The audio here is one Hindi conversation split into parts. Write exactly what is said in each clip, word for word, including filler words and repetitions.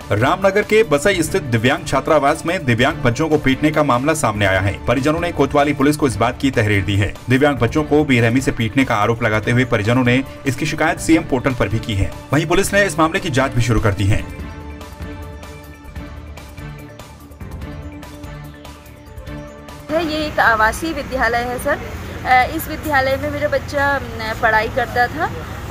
रामनगर के बसई स्थित दिव्यांग छात्रावास में दिव्यांग बच्चों को पीटने का मामला सामने आया है। परिजनों ने कोतवाली पुलिस को इस बात की तहरीर दी है। दिव्यांग बच्चों को बेरहमी से पीटने का आरोप लगाते हुए परिजनों ने इसकी शिकायत सीएम पोर्टल पर भी की है। वहीं पुलिस ने इस मामले की जांच भी शुरू कर दी है। ये एक आवासीय विद्यालय है सर। इस विद्यालय में मेरा बच्चा पढ़ाई करता था।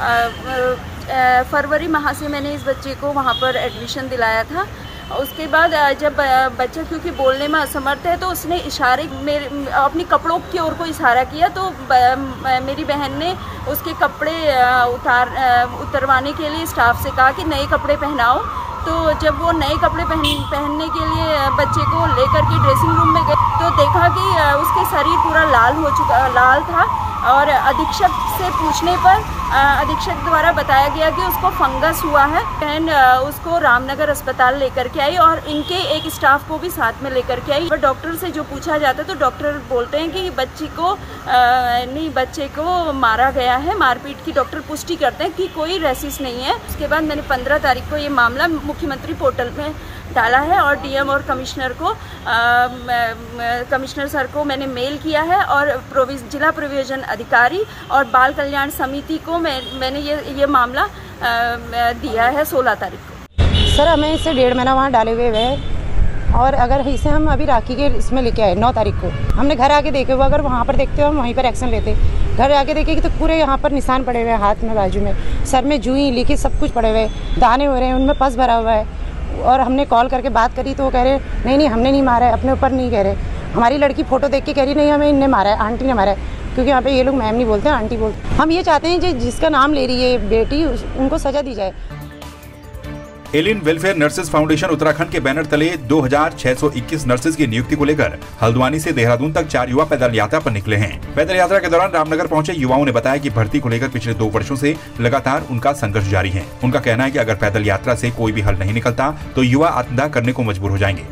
फरवरी माह से मैंने इस बच्चे को वहाँ पर एडमिशन दिलाया था। उसके बाद जब बच्चा क्योंकि बोलने में असमर्थ है तो उसने इशारे मेरे अपनी कपड़ों की ओर को इशारा किया, तो मेरी बहन ने उसके कपड़े उतार उतरवाने के लिए स्टाफ से कहा कि नए कपड़े पहनाओ। तो जब वो नए कपड़े पहन पहनने के लिए बच्चे को लेकर के ड्रेसिंग रूम में गए तो देखा कि उसके शरीर पूरा लाल हो चुका लाल था और अधीक्षक से पूछने पर अधीक्षक द्वारा बताया गया कि उसको फंगस हुआ है। बहन उसको रामनगर अस्पताल लेकर के आई और इनके एक स्टाफ को भी साथ में लेकर के आई। पर डॉक्टर से जो पूछा जाता है तो डॉक्टर बोलते हैं कि बच्ची को नहीं बच्चे को मारा गया है। मारपीट की डॉक्टर पुष्टि करते हैं कि कोई रेसिस नहीं है। उसके बाद मैंने पंद्रह तारीख को ये मामला मुख्यमंत्री पोर्टल में डाला है और डीएम और कमिश्नर को आ, कमिश्नर सर को मैंने मेल किया है और प्रोविज जिला प्रोविजन अधिकारी और बाल कल्याण समिति को मैं मैंने ये ये मामला आ, दिया है सोलह तारीख को। सर हमें इसे डेढ़ महीना वहाँ डाले हुए हैं और अगर इसे हम अभी राखी के इसमें लेके आए नौ तारीख को, हमने घर आके देखे हुआ, अगर वहाँ पर देखते हो हम वहीं पर एक्शन लेते। घर आके देखे कि तो पूरे यहाँ पर निशान पड़े हुए हैं, हाथ में बाजू में, सर में जुई लीकी सब कुछ पड़े हुए हैं, दाने हो रहे हैं, उनमें पस भरा हुआ है। और हमने कॉल करके बात करी तो वो कह रहे नहीं नहीं हमने नहीं मारा है, अपने ऊपर नहीं कह रहे। हमारी लड़की फ़ोटो देख के कह रही नहीं हमें इनने मारा है, आंटी ने मारा है, क्योंकि यहाँ पे ये लोग मैम नहीं बोलते हैं आंटी बोलते। हम ये चाहते हैं कि जिसका नाम ले रही है बेटी उनको सजा दी जाए। Alien welfare nurses foundation Uttarakhand के बैनर तले दो हज़ार छह सौ इक्कीस नर्सेज की नियुक्ति को लेकर हल्द्वानी से देहरादून तक चार युवा पैदल यात्रा पर निकले हैं। पैदल यात्रा के दौरान रामनगर पहुंचे युवाओं ने बताया कि भर्ती को लेकर पिछले दो वर्षों से लगातार उनका संघर्ष जारी है। उनका कहना है कि अगर पैदल यात्रा से कोई भी हल नहीं निकलता तो युवा आत्मदाह करने को मजबूर हो जाएंगे।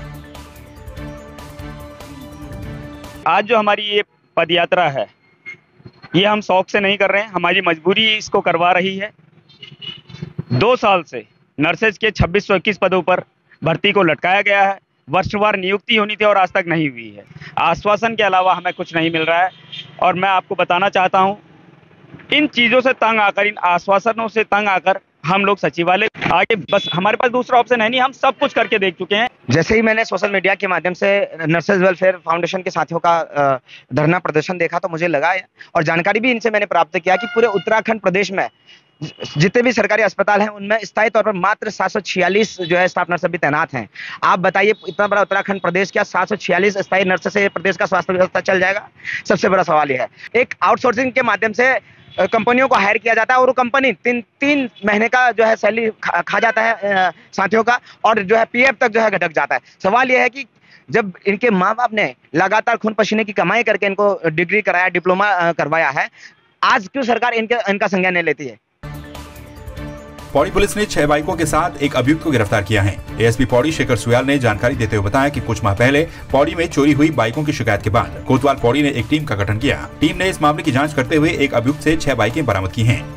आज जो हमारी ये पद यात्रा है ये हम शौक से नहीं कर रहे हैं, हमारी मजबूरी इसको करवा रही है। दो साल से नर्सेज के छब्बीस सौ इक्कीस पदों पर भर्ती को लटकाया गया है। वर्षवार नियुक्ति होनी थी और आज तक नहीं हुई है। आश्वासन के अलावा हमें कुछ नहीं मिल रहा है और मैं आपको बताना चाहता हूं, इन चीज़ों से तंग आकर, इन आश्वासनों से तंग आकर हम लोग सचिवालय आगे, बस हमारे पास दूसरा ऑप्शन है नहीं, हम सब कुछ करके देख चुके हैं। जैसे ही मैंने सोशल मीडिया के माध्यम से नर्सेज वेलफेयर फाउंडेशन के साथियों का धरना प्रदर्शन देखा तो मुझे लगा और जानकारी भी इनसे मैंने प्राप्त किया कि पूरे उत्तराखंड प्रदेश में जितने भी सरकारी अस्पताल हैं उनमें स्थायी तौर पर मात्र सात सौ छियालीस जो है स्टाफ नर्स भी तैनात हैं। आप बताइए इतना बड़ा उत्तराखंड प्रदेश, क्या सात सौ छियालीस स्थायी नर्स से प्रदेश का स्वास्थ्य व्यवस्था चल जाएगा? सबसे बड़ा सवाल यह है। एक आउटसोर्सिंग के माध्यम से कंपनियों को हायर किया जाता है और वो कंपनी तीन तीन महीने का जो है सैलरी खा, खा जाता है साथियों का और जो है पीएफ तक जो है घटक जाता है। सवाल यह है कि जब इनके माँ बाप ने लगातार खून पसीने की कमाई करके इनको डिग्री कराया, डिप्लोमा करवाया है, आज क्यों सरकार इनके इनका संज्ञान नहीं लेती है? पौड़ी पुलिस ने छह बाइकों के साथ एक अभियुक्त को गिरफ्तार किया है। एएसपी पौड़ी शेखर सुयाल ने जानकारी देते हुए बताया कि कुछ माह पहले पौड़ी में चोरी हुई बाइकों की शिकायत के बाद कोतवाल पौड़ी ने एक टीम का गठन किया। टीम ने इस मामले की जांच करते हुए एक अभियुक्त से छह बाइकें बरामद की हैं।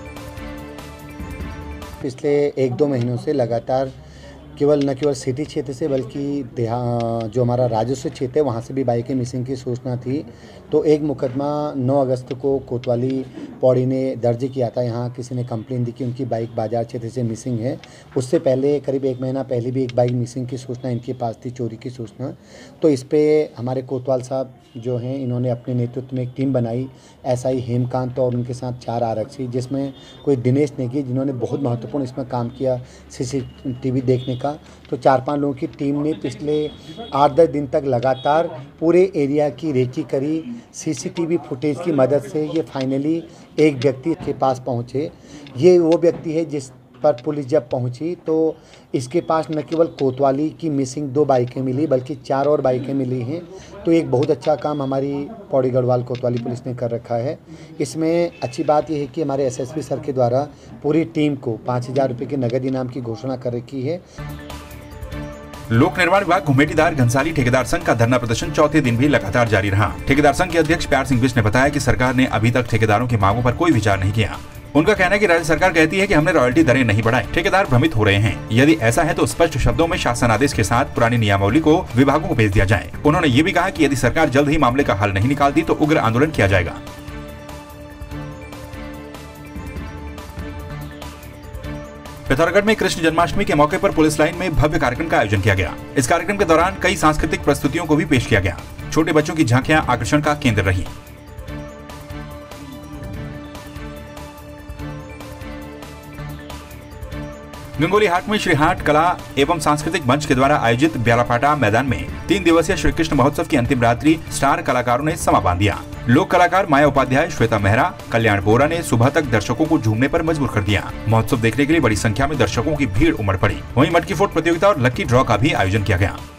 पिछले एक दो महीनों से लगातार केवल न केवल सिटी क्षेत्र से बल्कि जो हमारा राजस्व क्षेत्र है वहाँ से भी बाइकें मिसिंग की सूचना थी। तो एक मुकदमा नौ अगस्त को कोतवाली पौड़ी ने दर्ज किया था। यहाँ किसी ने कंप्लेन दी कि उनकी बाइक बाजार क्षेत्र से मिसिंग है। उससे पहले करीब एक महीना पहले भी एक बाइक मिसिंग की सूचना इनके पास थी, चोरी की सूचना। तो इस पर हमारे कोतवाल साहब जो हैं इन्होंने अपने नेतृत्व में एक टीम बनाई, एसआई हेमकांत और उनके साथ चार आरक्षी, जिसमें कोई दिनेश नेगी जिन्होंने बहुत महत्वपूर्ण इसमें काम किया सीसीटीवी देखने का। तो चार पांच लोगों की टीम ने पिछले आठ दस दिन तक लगातार पूरे एरिया की रेकी करी। सीसीटीवी फुटेज की मदद से ये फाइनली एक व्यक्ति के पास पहुँचे। ये वो व्यक्ति है जिस पर पुलिस जब पहुंची तो इसके पास न केवल कोतवाली की मिसिंग दो बाइकें मिली बल्कि चार और बाइकें मिली हैं। तो एक बहुत अच्छा काम हमारी पौड़ी गढ़वाल कोतवाली पुलिस ने कर रखा है। इसमें अच्छी बात यह है कि हमारे एसएसपी सर के द्वारा पूरी टीम को पाँच हज़ार रुपये के नगद इनाम की घोषणा कर रखी है। लोक निर्माण विभाग घुमेटीदार घंसाली ठेकेदार संघ का धरना प्रदर्शन चौथे दिन भी लगातार जारी रहा। ठेकेदार संघ के अध्यक्ष प्यार सिंह बिष्ट ने बताया कि सरकार ने अभी तक ठेकेदारों की मांगों पर कोई विचार नहीं किया। उनका कहना है कि राज्य सरकार कहती है कि हमने रॉयल्टी दरें नहीं बढ़ाई, ठेकेदार भ्रमित हो रहे हैं। यदि ऐसा है तो स्पष्ट शब्दों में शासन आदेश के साथ पुरानी नियमावली को विभागों को भेज दिया जाए। उन्होंने ये भी कहा कि यदि सरकार जल्द ही मामले का हल नहीं निकालती तो उग्र आंदोलन किया जाएगा। पिथौरागढ़ में कृष्ण जन्माष्टमी के मौके पर पुलिस लाइन में भव्य कार्यक्रम का आयोजन किया गया। इस कार्यक्रम के दौरान कई सांस्कृतिक प्रस्तुतियों को भी पेश किया गया। छोटे बच्चों की झांकियां आकर्षण का केंद्र रही। गंगोली हाट में श्री हाट कला एवं सांस्कृतिक मंच के द्वारा आयोजित ब्यालापाटा मैदान में तीन दिवसीय श्री कृष्ण महोत्सव की अंतिम रात्रि स्टार कलाकारों ने समा बांध दिया। लोक कलाकार माया उपाध्याय, श्वेता मेहरा, कल्याण बोरा ने सुबह तक दर्शकों को झूमने पर मजबूर कर दिया। महोत्सव देखने के लिए बड़ी संख्या में दर्शकों की भीड़ उमड़ पड़ी। वहीं मटकी फोड़ प्रतियोगिता और लक्की ड्रॉ का भी आयोजन किया गया।